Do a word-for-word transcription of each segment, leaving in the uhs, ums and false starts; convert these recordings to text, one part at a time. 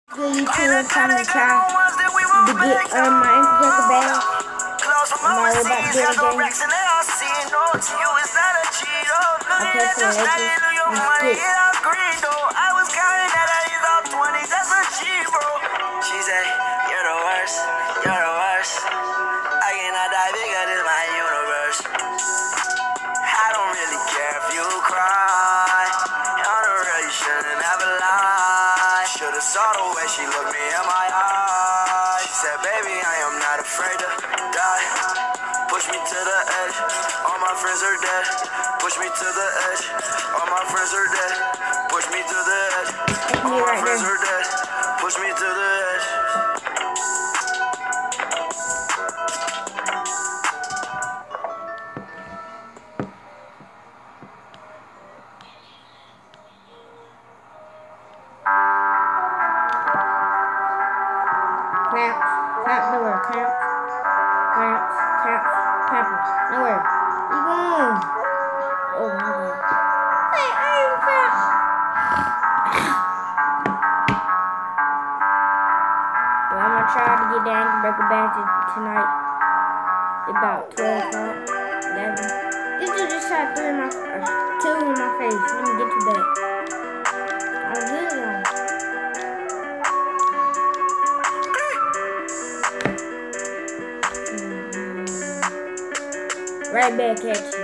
Good YouTube, time to try to get um, my ankle breaker bag. I'm already about to do it again. I play for the Lakers and split. She said, you're the worst, you're the worst. I cannot die bigger than my universe. I don't really care if you cry. I don't really shouldn't ever lie. Should've saw the way she looked me in my eyes. She said, baby, I am not afraid to die. Push me to the edge, all my friends are dead. Push me to the edge, all my friends are dead. Push me to the edge, all my friends are dead. Push me to the edge. Clamps, clamp, nowhere, clamps, clamps, clamps, clamps, nowhere. You going? Oh my god. Hey, I ain't clamp. Well, I'm gonna try to get the ankle breaker bag tonight. It's about twelve o'clock, eleven. This dude just shot three in my, uh, two in my face. Let me get to that. I'm good now. Right back at you.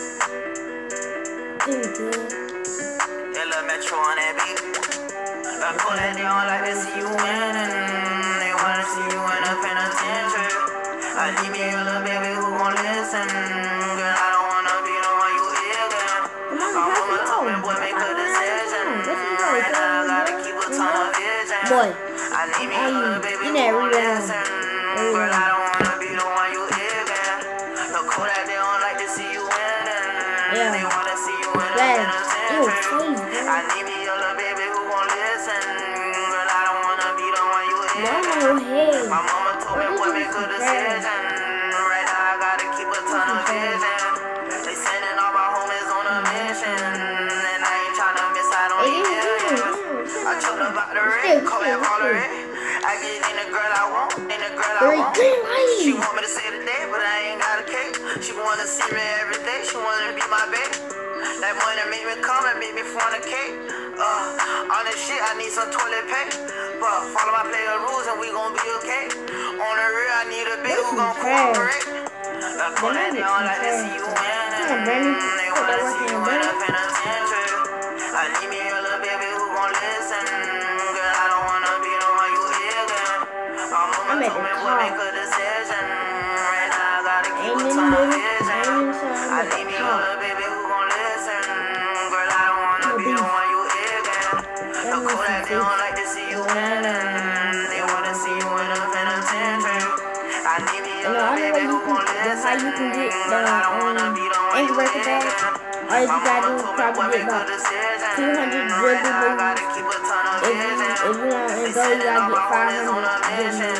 Dude, good. They love Metro on that beat. I pull that down like they see you winning. They wanna see you in a penitentiary. I need me a little baby who gon' listen. Girl, I don't wanna be the one you hear, girl. My mama told me, boy, make a decision. Right now, I gotta keep a ton of vision. Boy, I need me a little baby who that gon' rebound. listen. Girl, I don't wanna be the one you hear, girl. The cool that they don't like to see you winning. Yeah. They wanna see you in a Flash. penitentiary. I need me a little baby who gon' listen. Girl, I don't wanna be the one you hear. Mama, hey. My mama told me, boy, make a decision. Right now, I gotta keep a ton of vision. They sending all my homies on a mission. And I ain't tryna miss out on these millions. I told her about the red, call it all the red. I get in the girl I want, in the girl I want. She want me to say today, but I ain't got a cake. She wanna see me every day, she wanna be my baby. That money make me come and make me fornicate. Uh, on this shit, I need some toilet paper. But follow my player rules and we gon' be okay. On the real, I need a bitch who gon' cooperate. I put that down like they see you winning. They wanna see you in a penitentiary. I need me a little baby who gon' listen. Girl, I don't wanna be the one you hear, girl. My mama told me, boy, make a decision. Right now, I gotta keep a ton of vision. I need me a little baby who gon' listen. Girl, I don't wanna be the one you hear, girl. The cool that they don't like to see you winning. They wanna see you in a penitentiary. I need me a little baby who gon' listen. That's how you can get the um, ankle breaker bag. All you gotta do is probably get about two hundred dribble moves. If you, if you want to go, you gotta get five hundred dribble moves.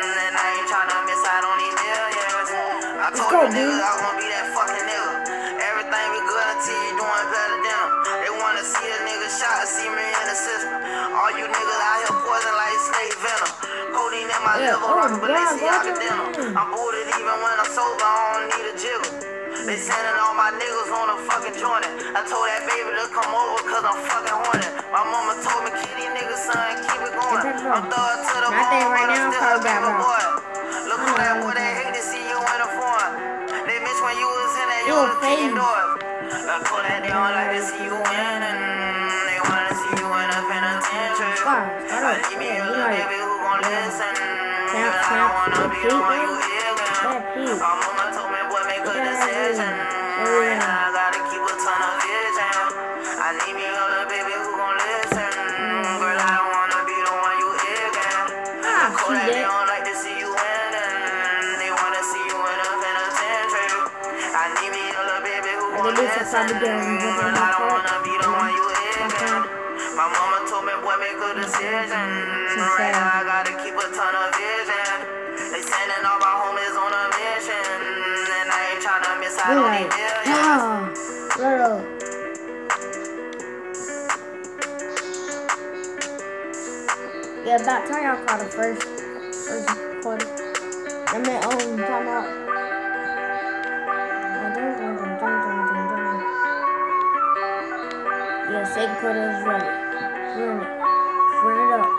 Let's go, dude. I wanna be that fucking nigga. Everything be good until you doing better than them. They wanna see a nigga shot, see me in the system. All you niggas out here poison like snake venom. Codeine in my Yeah, liver, oh, rockin' God, Balenciaga God, denim. God. I'm booted even when I'm sober, I don't need a jiggle. They sending all my niggas on a fucking joint. I told that baby to come over cause I'm fucking horny. My mama told me, keep these niggas, son, keep it going. I'm thug to the My thing bone, right but now I'm is still a probably baby got boy. Look who that boy, they hate to see you in the foreign. They miss when you was in that, you Yo, was kicking face. doors. I pull that down like to see you winning. They wanna see you in a penitentiary. I need me a little baby who gon' listen. Girl, I don't wanna be the one you hear, girl. My mama told me, boy, make a decision. Right now, I gotta keep a ton of vision. I need me a little baby who gon' listen. Girl, I don't wanna be the one you hear, girl. Ah, Call she that they dead. don't like to see you winning. They wanna see you in a penitentiary. I need me a little baby who gon' listen. Girl, I don't wanna be the one you hear, girl. My mama told me, boy, make a decision. Right now, I gotta keep a ton of vision. They sending all my homies on a mission. And I ain't tryna miss out on these millions. Oh, little. Yeah, about time y'all caught the first, first quarter. I mean, um, time out. Yeah, second quarter is ready. Run it. Run it up.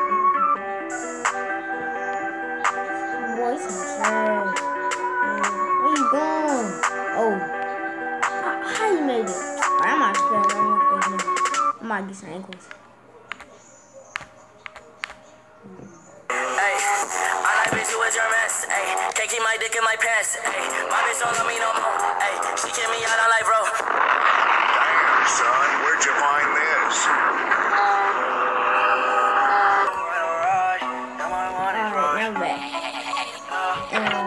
Boy, some trash. Where you going? Oh. How you made it? Alright, I'm about to play right now. I might get some ankles. Hey, I like bitch you with your mess. Hey, can't keep my dick in my pants. Hey, my bitch don't love me no more. Hey, she kick me out, I'm like, bro. Damn, son, where'd you find this? Alright, now back. Um,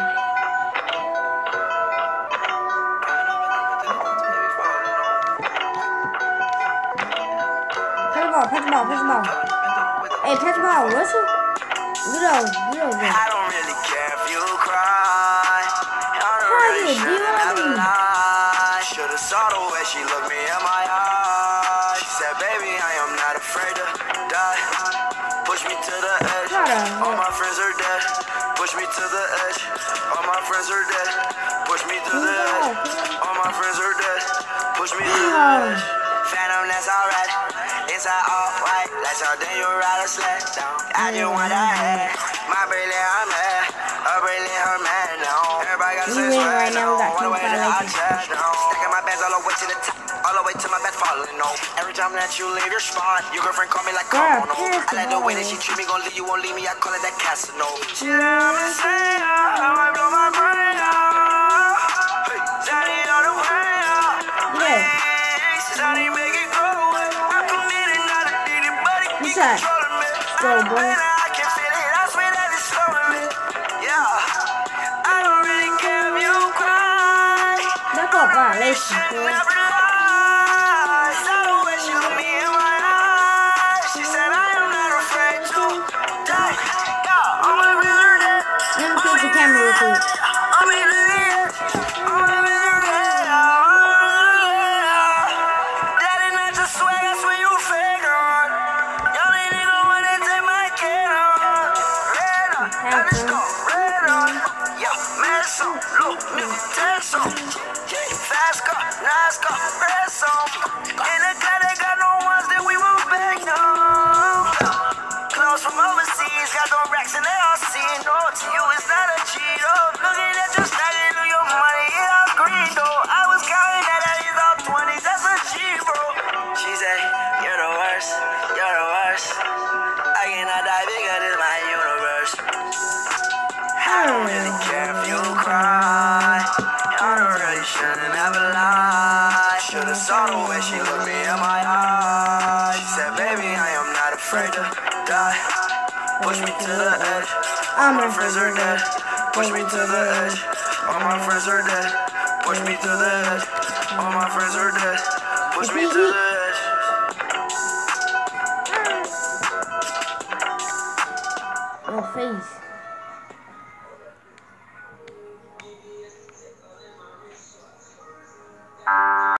Pass the ball, pass the ball, pass the ball. Hey, pass the ball, Russell. Get over, get over. I don't really care if you cry. I don't really should have never lied. Should've saw the way she looked me in my eyes. She said, baby, I am not afraid to die. Push me to the edge. All my friends are dead. Push me to the edge. All my friends are dead. Push me to the edge. All my friends are dead. Push me to the edge. Phantom, that's alright. Inside all white, like something you ride a sled down. I just want that head. My bracelet, I'm mad. Her bracelet, her man now. Everybody got to say right now. All the way to the chest down. Stacking my bands all the way to the top. All the way to my bed falling no. Every time that you leave your spot, your girlfriend call me like, come on, no. I like the way that she treat me, gon' leave you, won't leave me. I call it that Casino. She never say how I blow my brain out. Hey, Daddy on the way out. Please, Daddy make it go. What's that? Go, boy. I can feel it, I swear that it's slowing me. Yeah, I don't really care if you cry. That's a violation, boy. She looked me in my eyes. She said I am not afraid to die. Yeah, I'm a wizard. Let me fix the camera real quick. I'm in the air. I'm a wizard. Daddy not just swag, that's when you fake on. Fast car, nice car, red song. In the car, they got no ones that we will bang on. Clothes from overseas, got no racks and they all see. No, to you it's not a cheat. Oh, looking at you stacking through your money, it all green though. I was counting that at these all twenties, that's a cheat, bro. She said, you're the worst, you're the worst. I cannot die because it's my universe. I don't really care if you cry. I don't really shouldn't ever lie. Should've saw the way she looked me in my eyes. She said, baby, I am not afraid to die. Push me to the edge. All my friends are dead. Push me to the edge. All my friends are dead. Push me to the edge. All my friends are dead. Push me to the edge. Oh, face.